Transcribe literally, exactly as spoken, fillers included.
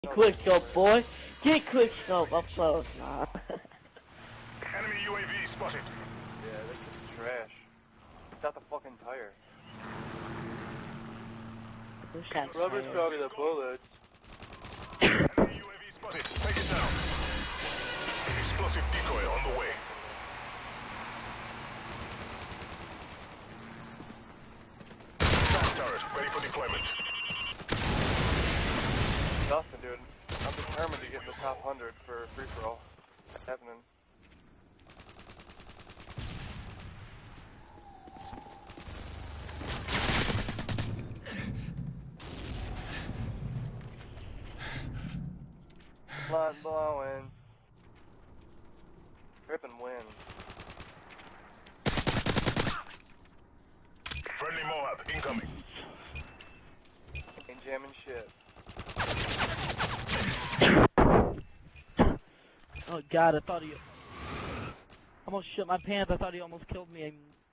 Quick scope, boy. Get quick scope up close. Nah. Enemy U A V spotted. Yeah, that's just trash. It's not the fucking tire. Who's that Rubber's tire? probably the bullets. Enemy U A V spotted. Take it down. Explosive decoy on the way. Fast turret ready for deployment. Nothing, dude. I'm determined to get in the top one hundred for free-for-all. That's happening. Blood blowing. Rip and win. Friendly M O A B incoming. Ain't jamming shit. Oh god, I thought he almost shit my pants. I thought he almost killed me.